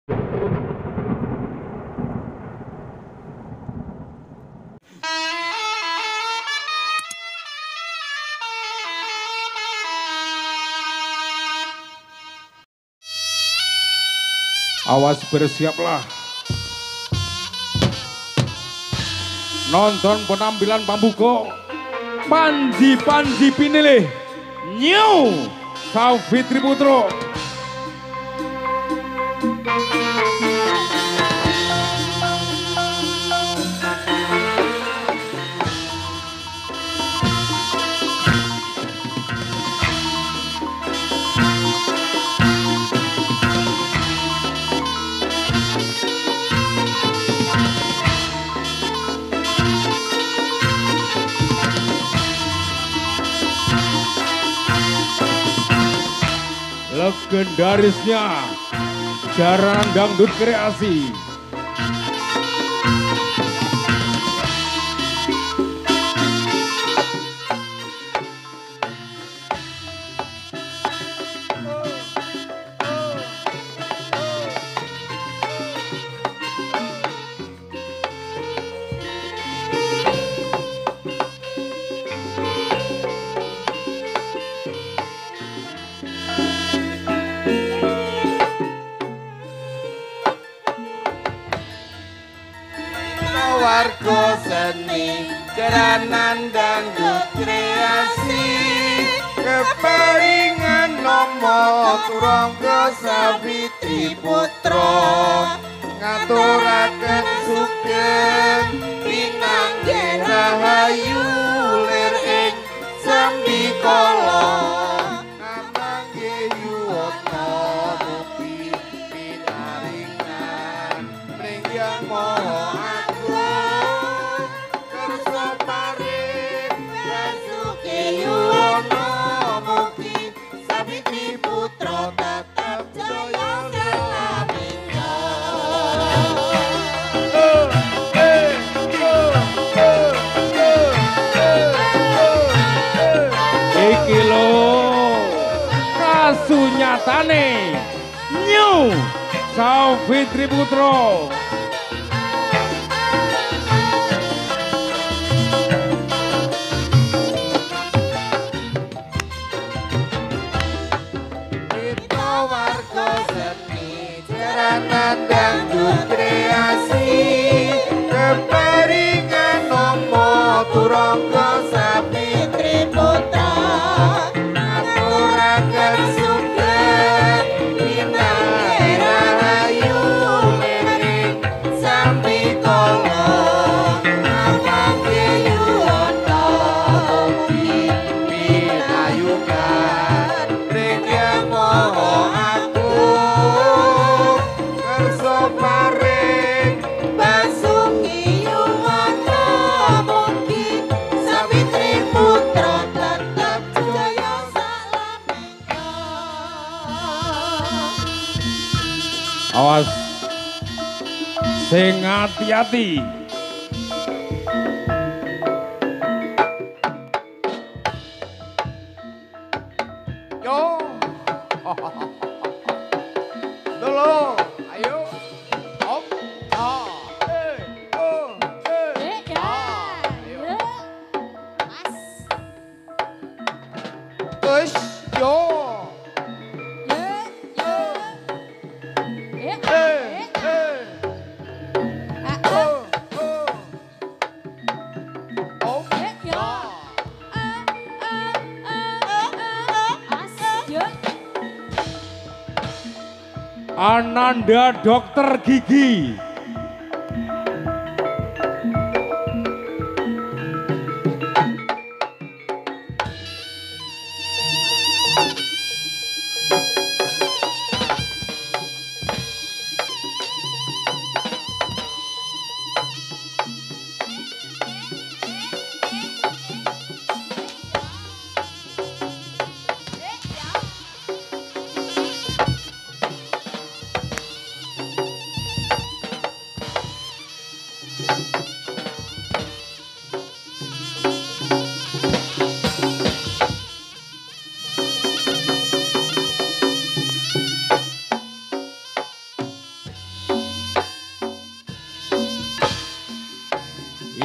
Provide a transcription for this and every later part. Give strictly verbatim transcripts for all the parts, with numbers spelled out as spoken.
Awas bersiaplah nonton penampilan pambuko Panji-Panji Pinilih New Savitri Putro. Legendarisnya Jaranan Dangdut Kreasi. Warga seni Jaranan Dangdut Kreasi keparingan nomo Turangga Savitri Putra ngaturaken sugeng pinanggih rahayu lir ing sambikala namanggih yuwana mugi pinaringan mringyang moho Sunyatane New Savitri Putro. Kita warga seni Jaranan Dangdut Kreasi keparingan nomo Turangga Savitri Putra ngaturaken sugeng pinanggih rahayu ing sambikala namanggih yuwana mugi pinayungan mringyang moho agung kersa paring basuki yuwana mugi Savitri Putra tetep jaya salamika. Awas sing hati-hati. Yo. Dulu, ayo. Op. Ah. Eh. Oh. Eh. Ah. Ayo. Push. Yo. Ananda Dokter Gigi.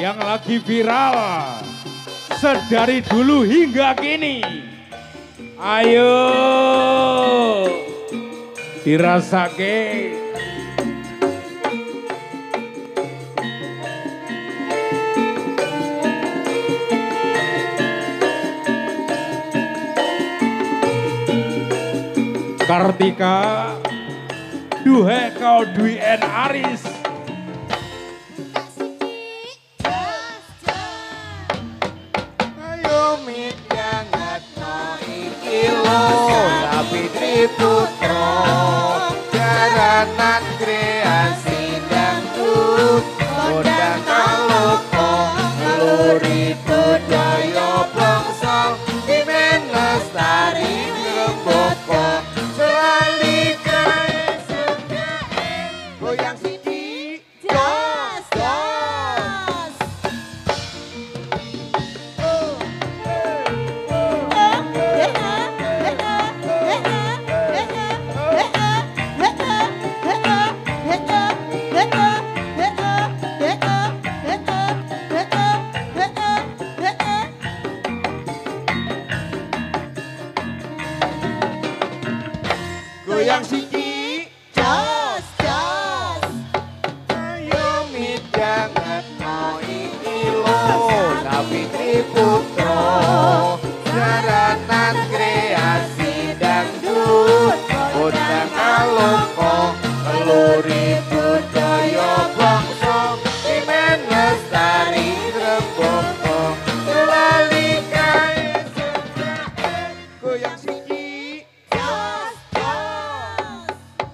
yang lagi viral sedari dulu hingga kini. Ayo dirasake. Kartika duhe kau Dwi en Aris. Fitri Putro jaranan kreasi dangdut modang kaloko ngeluri budaya bangsa dimen lestari ngrembaka selali kae sukae goyang siji jos jos goyang siji jos jos ayo midanget no iki lo Fitri Putro jaranan kreasi dangdut undang aloko ngeluri budaya bangsa dimen lestari ngrembaka selali kae sukae goyang siji jos jos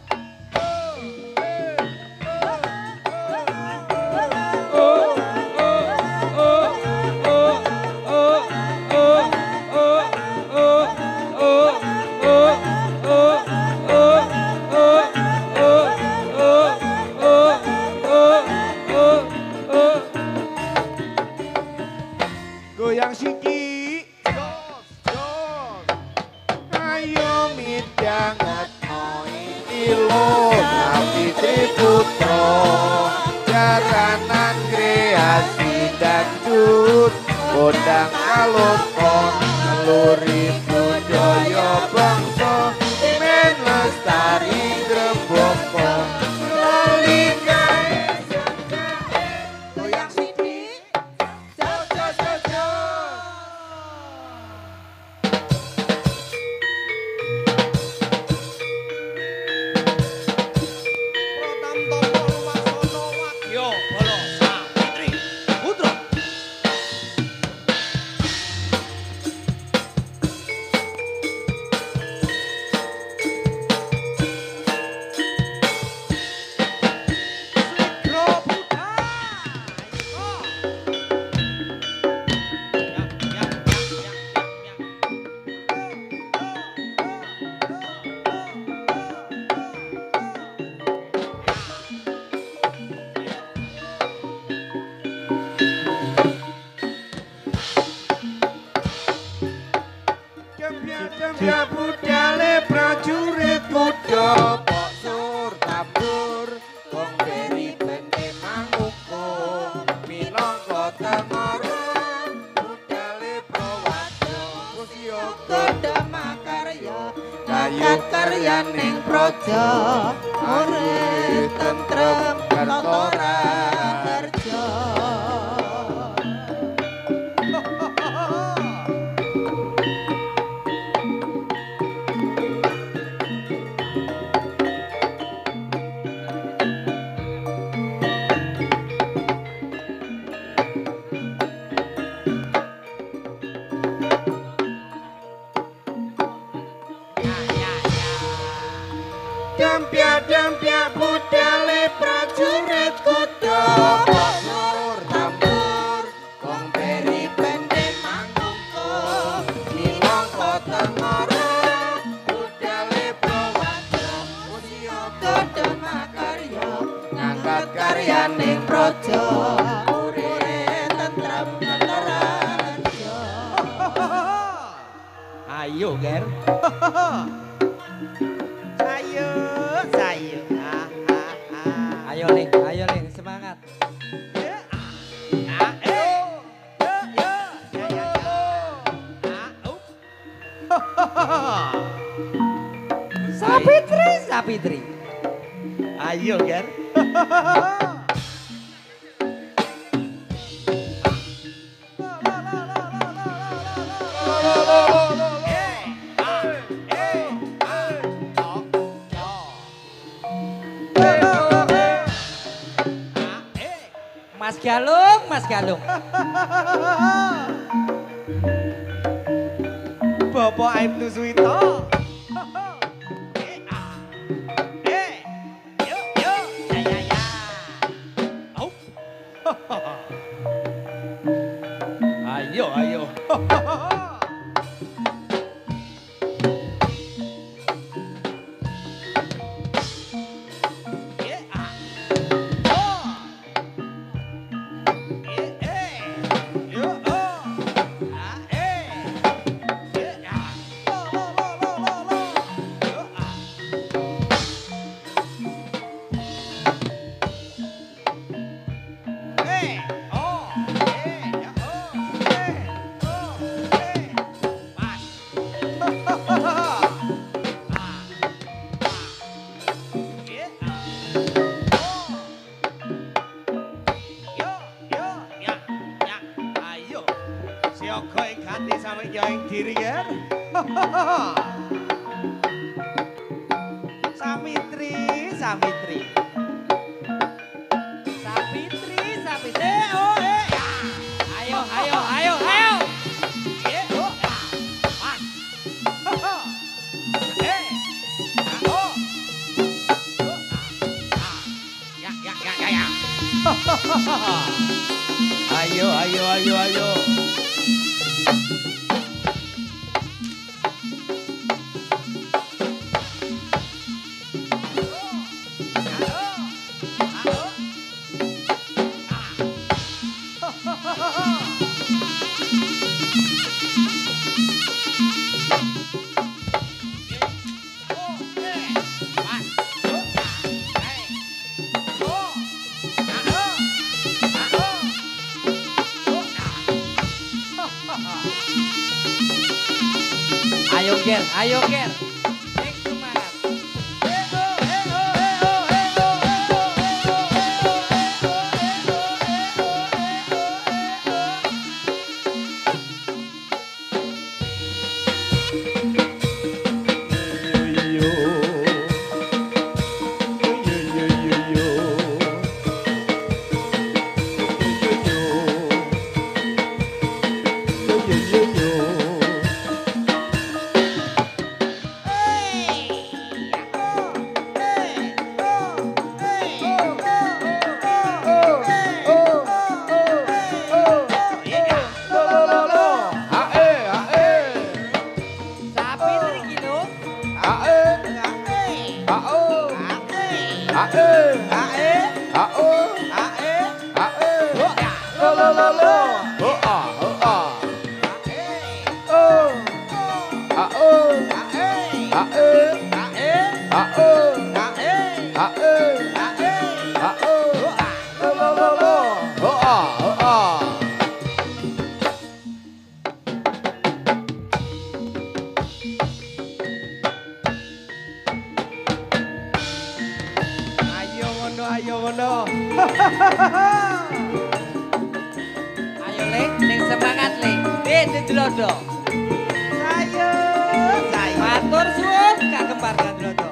goyang siji jos jos ayo midanget no iki lo Fitri Putro jaranan kreasi dangdut undang aloko ngeluri budaya bangsa dimen lestari ngrembaka selali kae sukae goyang siji jos jos jos jos Jambia budale prajurit kuda pok sur tabur wong beri bende manguko minangka tengara budale prawaja kusya kuda makarya kayu karyaning praja urip tentrem kartora kerja Dampia-dampia budale prajurit kuda pok sur tambur wong beri bende mangungko minangka tengara budale prawaja usya kuda makarya ngangkat karyaning praja urip tentrem tentrem ayo ger Ayo, sayo. Ah, ah, ah. Ayo, Ling. Ayo, Ling. Semangat. Ya. Ah, Sapitri. Ayo, Ger. Mas Galung, Mas Galung. Bapak Aibtu Suwito. Ayo, ayo. Samitri, Samitri. Sapitri, Sapitri. Oh, eh. Ayo, ayo, ayo, ayo. Eh, oh, Mas. Eh, oh. Ya, ya, ya, ya, ya. Ayo, ayo, ayo, ayo. Ayo Ger, ayo Ger. Cek semangat. Ayo Lek, ning semangat Lek. Eh, Dendrodo. Sayo, sayo. Matur suwun Kak Kembar Dendrodo.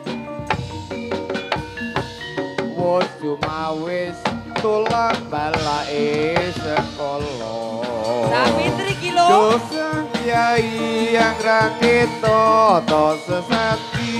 Wis cumawis tulang balake sekolah. Sapitri kilo. Dosa kiai yang rakito to sesati.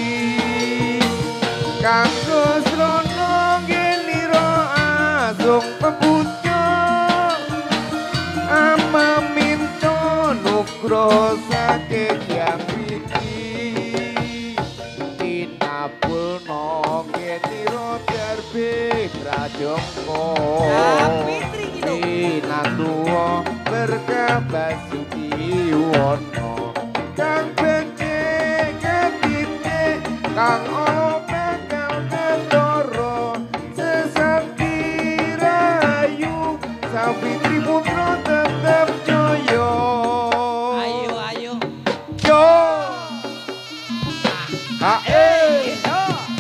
Kanggo srono geniro asung pepucuk. Ama minto nukro saking yang wiki. Tinapulno geniro derbe prajongko. Sapitri kilo. Tinatuo berkah basuki wono. Kang becik ketite kang olo bakal kendoro. Sesakti rayu Sapitri putra tetep joyo. Ayo, ayo. Yo. Hae.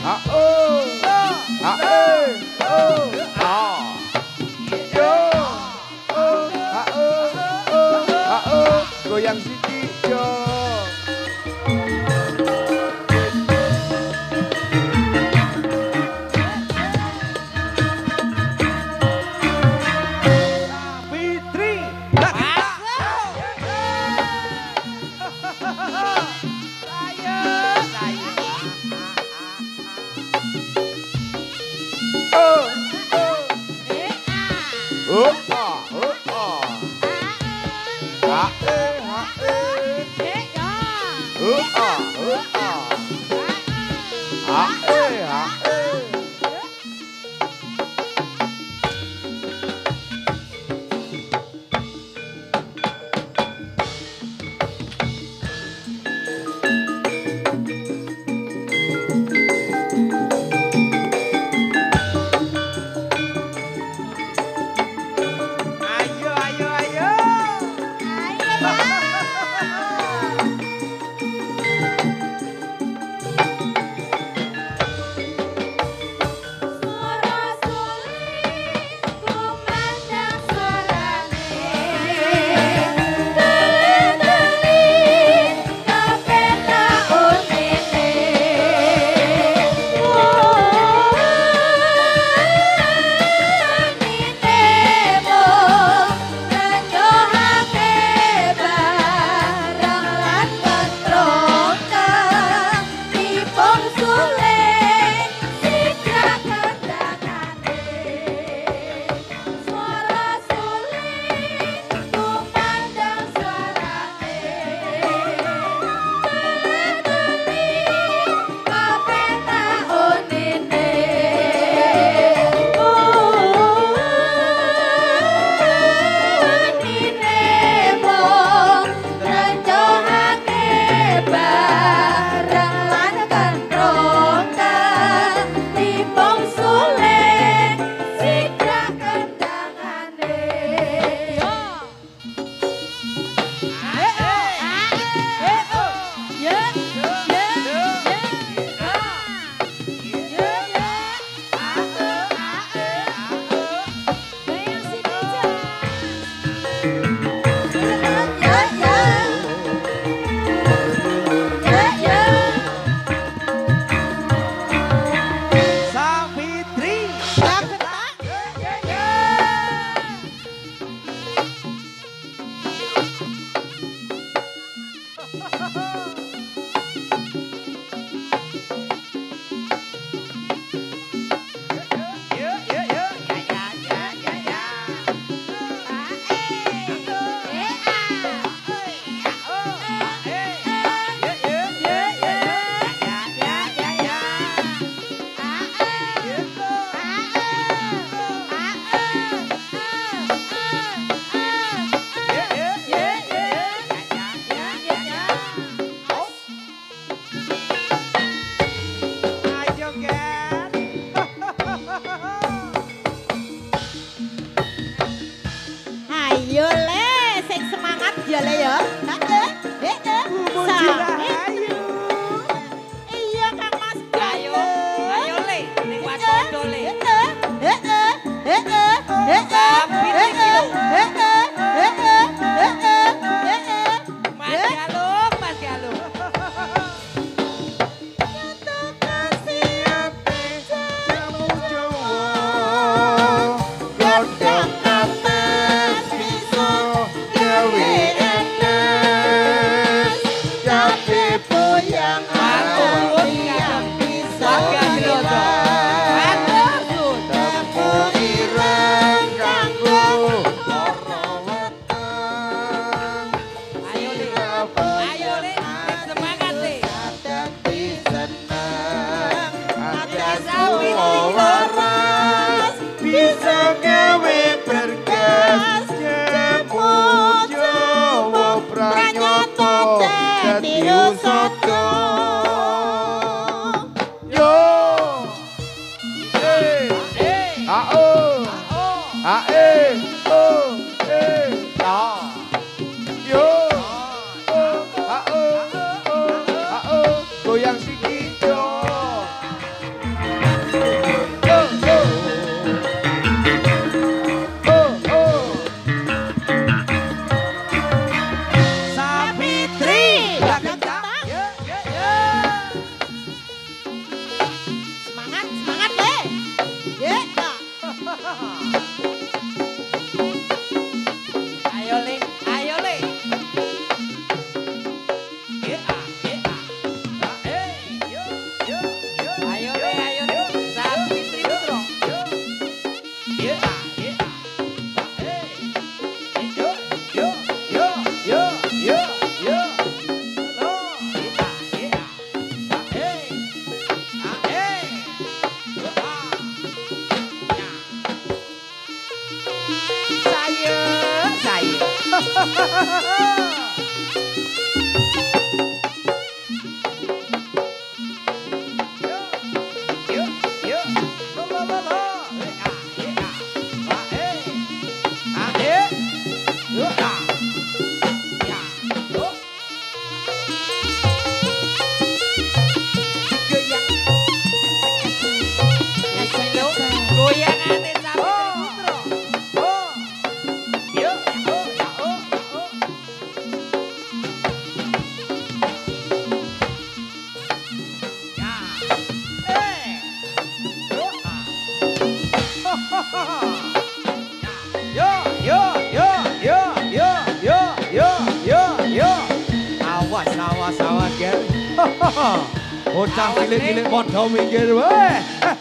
Oh, ah, oh, ah. Ha, eh, ha, eh. Oh, ah, oh, ah. Ha, eh, ha, eh. Ayo, ayo, ayo. Savitri. Yo, yo, yo. Ya, ya, ya, ya, ya. Ayo, Ken. Ayo le, sing semangat ya le ya. Heeh. Heeh. Ayo. Iya Kang Mas. Ayo, ayo le, ning wacondo le. Heeh. Heeh. Heeh. Sapi Heeh. iki lho. Heeh. Heeh. Heeh. Heeh. Mas Galung, Mas Galung. Godhong ates bisa gawe enes, cabe boyang Matur yang bisa Warga Jelodo. Matur suwun. Tempo ireng kanggo lara weteng. Ayo le. Ayo le, sing semangat le. Dadi seneng, Ati ada sapi waras, bisa gawe berkas, jemu Jawa pranyoto dadi usada. Yo, eh, Eh, ah oh, oh. ah eh, oh, eh, ah. Yo, oh, ah oh, oh, ah oh, goyang sikijo. Oh, oh. Oh, oh. Savitri. Yo, yo, yo. Semangat, semangat le. Ya. Bocah cilik-cilik padha mikir wae.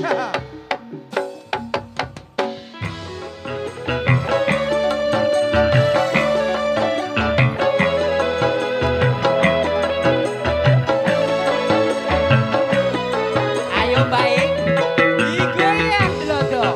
Ayo baik. Digoyang lodo.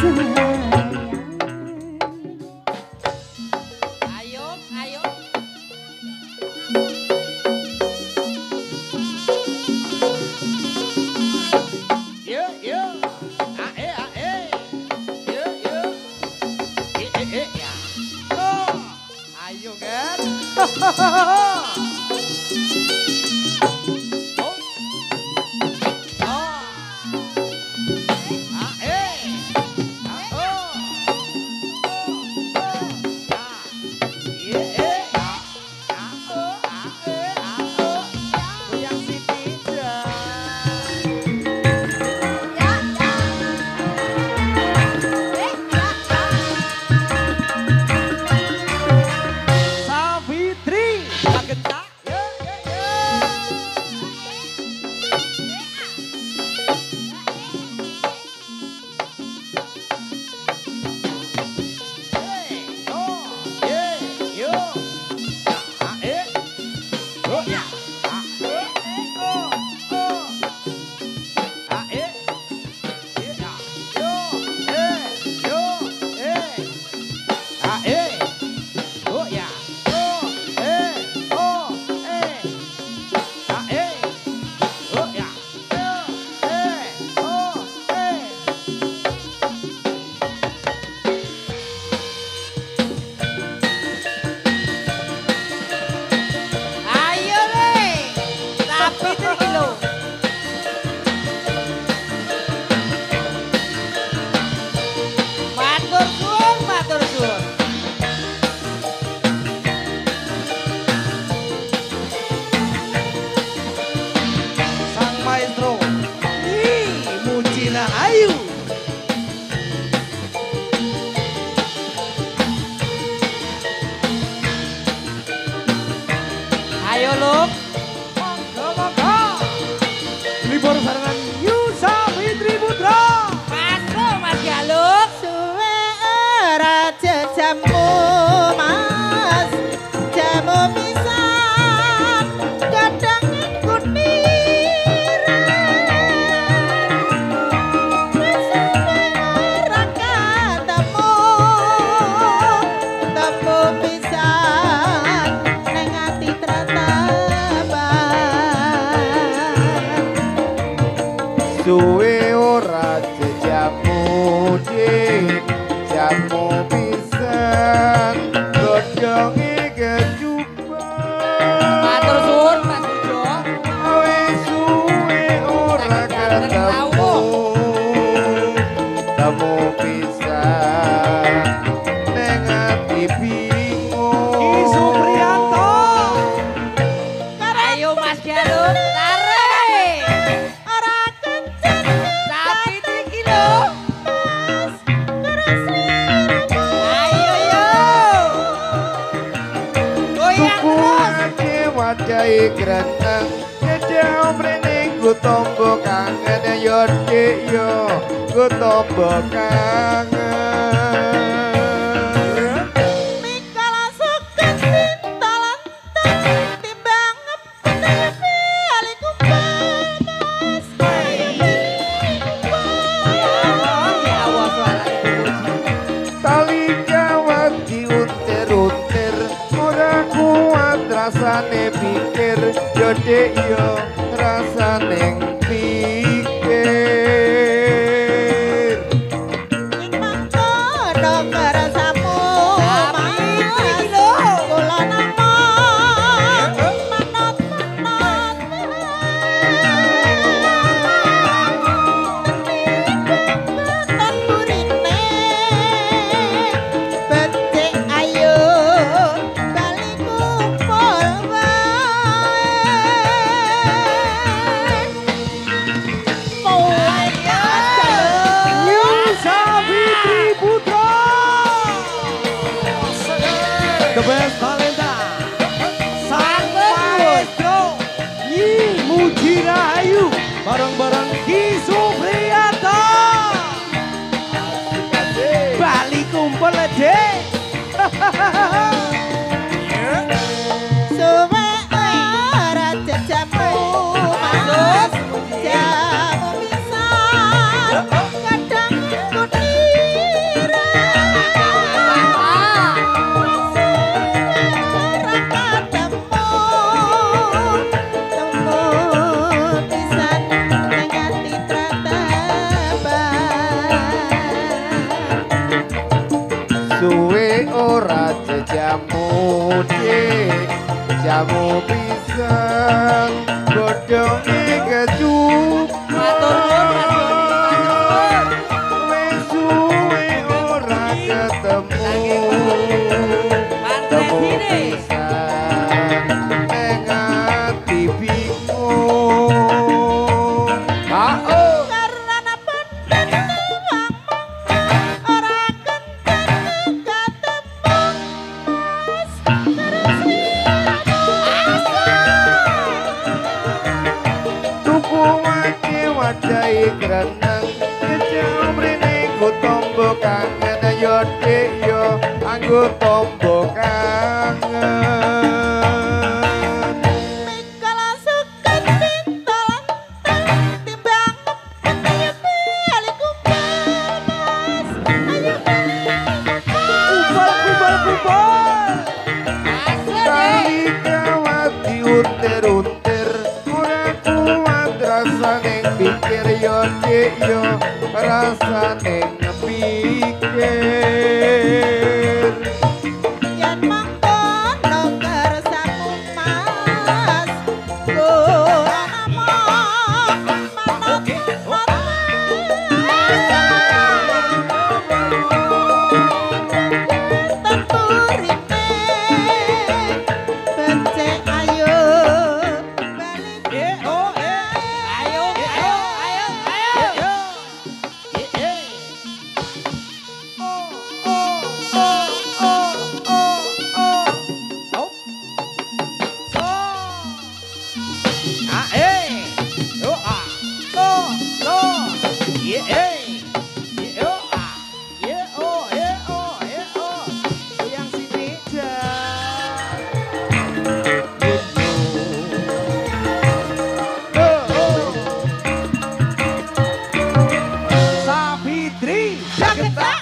Ayo, ayo. Yo, yo. Ae, ae. Yo, yo. Eh, eh, eh, ya. Oh, ayo kan. Oh. Oh. Ae. Ah, oh. Savitri Kagetak. Ayo le, tapi iki lho. Matur suwun, matur suwun. Sang maestro. Ih, Mujina Ayu. Ayo Luk. Monggo, monggo. Libur sarangan Yu Savitri Putra. Masuk Mas Galuk. Suwe raja jamu mas, jamu pisan, kadang kuniran. Wis suwe ora ketemu, temu pisan, neng ati tratapan. Suwe ora jejamu dik jamu pisan godhonge kecuban Matur suwun Mas Ujo. wis suwe ora ketemu temu pisan ning ati bingung Ki Supriyanto. Ayo Mas Galuk, tarik. Ora kenceng Savitri iki lho. terus liramu. Ayo yo. Goyang Tuku terus. ake wajahe greneng Nyedhau mrene ku tombo kangen yo dik yo ku tombo kangen Mikala suket tintalan timbang ngepenepi alikum panas. Ya Allah suara ibu. Tali jawab diuntir-untir ora kuat rasane pikir yo dik yo rasane pikir Ing mangkono kerasamu Savitri iki lho. kula namung manut-manut. Tan burine becik ayo bali kumpul wae. Yu Savitri Putra. The best talenta. Sang maestro. Yi Mujina Ayu. Bareng-bareng Ki Supriyanto. Bali kumpul dek. Suwe ora jejamu mas, jamu pisan, kadang kuniran. suwe ora jamu dik jamu pisang godhonge kecup Matur nuwun wis suwe ora ketemu temu pisang ning ati bingung ah oh Karena pun wong ora kenceng ketemu mas terus tuku wake wadai kreneng kecil mrene ku tombo kangen yo dik yo anggo tombo kangen mikala suket pintolan timbang ayo bali kumpul mas ayo Kumpul kumpul kumpul. kali kawat diuntir-untir ora kuat rasane pikir yo dik yo rasane pikir yen mangkono kersamu mas ora namok manut tempurine becek ayo balik Eh, oh, eh. Ayo, ayo, ayo, ayo. Eh, eh. Oh oh oh oh oh oh. Oh. So. Ah eh. Oh ah. Oh no. Yeah, eh. Yeah, oh, ah. Yeah, oh, eh, oh, eh, oh. Goyang sini. Sabitri. Jaketak.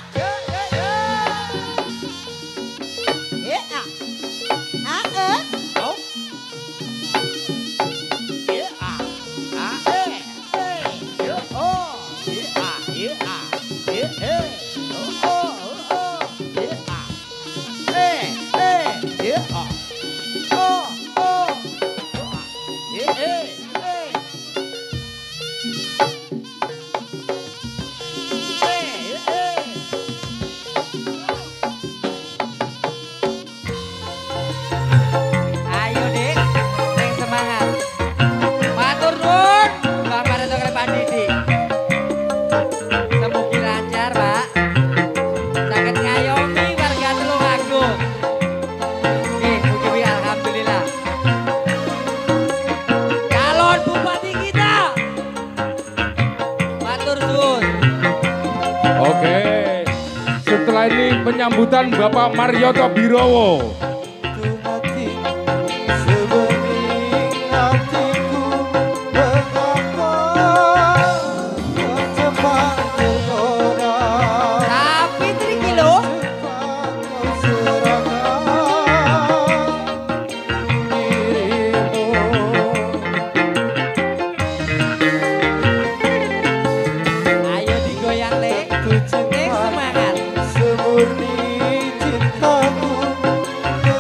Eh, ah. Ah, eh. Oh. Yeah, ah. Ah, eh. Eh. Yeah, oh. Yeah, ah. Yeah, ah. Yeah, eh. Oh, oh, oh, oh. Yeah, ah. Eh, eh. Yeah, ah. Oh, oh. Oh, ah. Yeah, eh. Eh. Eh, eh. Ayo dik, sing semangat. Matur nuwun, Mbak Pareto kali Pak Didi. Semoga lancar, Pak. Saged ngayomi warga Tulungagung. Nggih, mugi alhamdulillah. Calon bupati kita. Matur suwun. Oke. Setelah ini penyambutan Bapak Marioto Birowo. Tapi triki lho. Ayo digoyang le. Ning semangat. semurni cintaku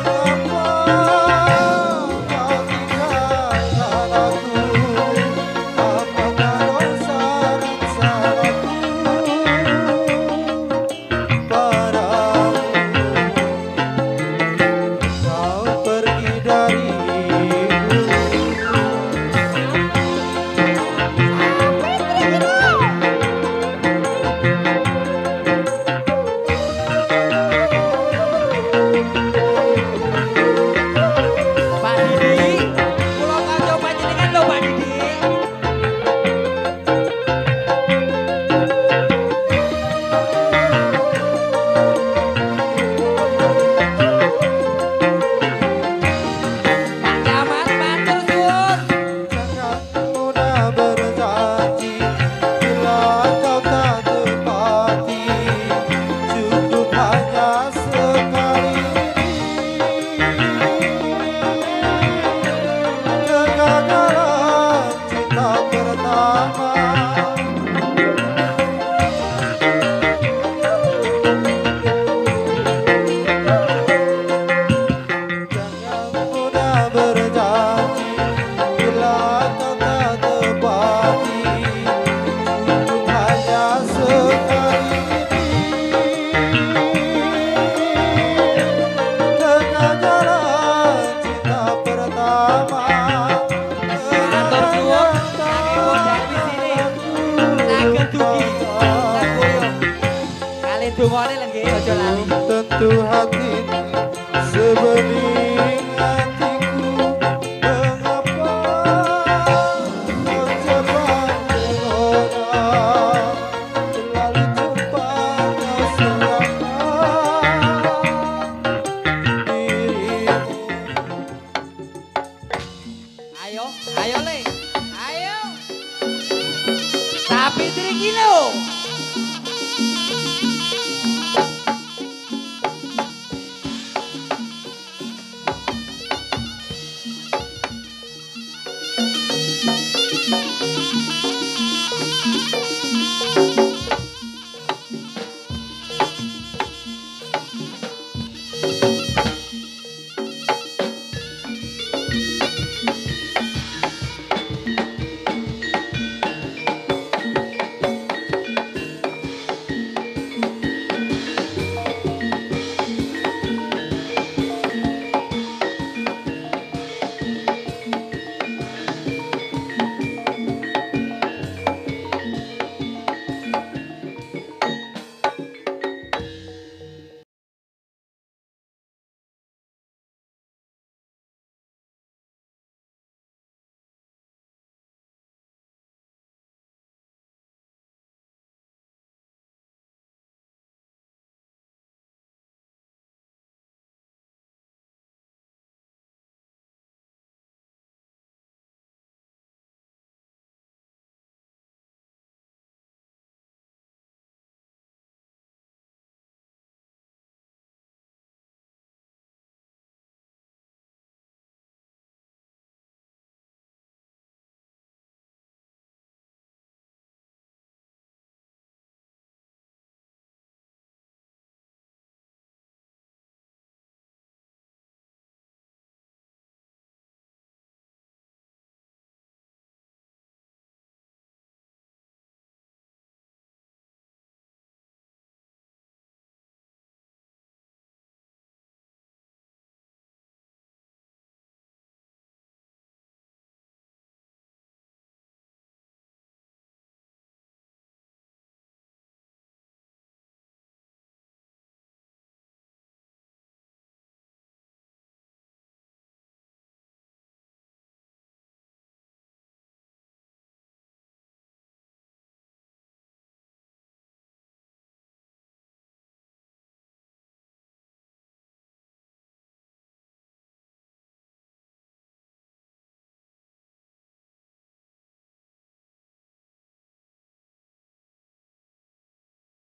Lali dungane lho nggih aja lali. Tentu hati sebeli